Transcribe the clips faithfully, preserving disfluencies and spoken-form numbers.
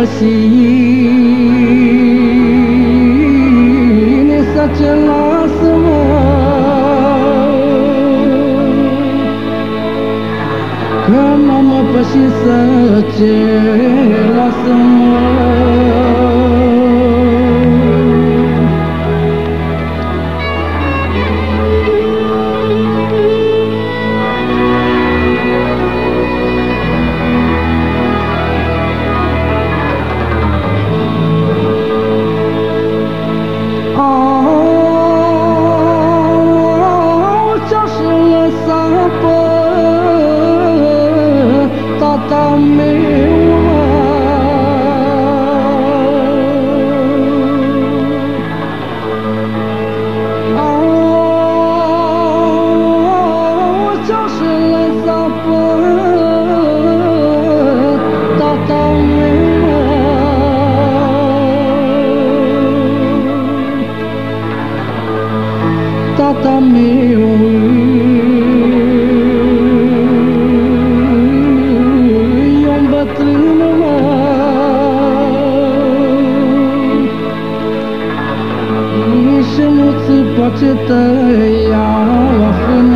pășine să ce lasă-mă, că m-am pășit să ce lasă-mă. Tata meu, ce-aș lăsa pe tata meu, tata meu. Și nu-ți poate tăia la frână.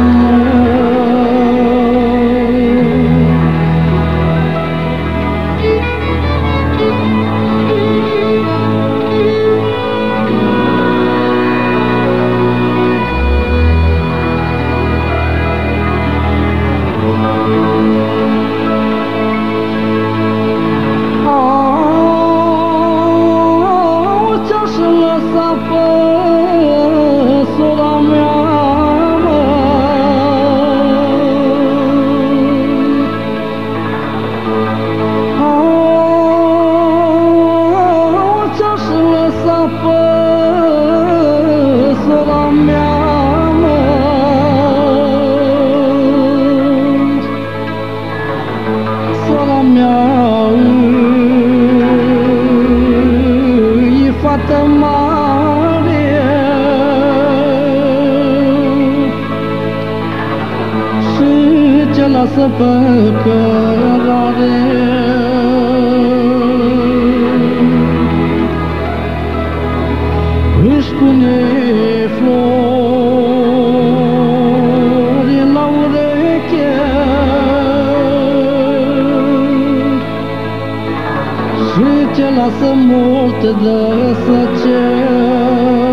Fată mare și ce lasă pe cărare, își pune flori la ureche și ce lasă mult de săcere.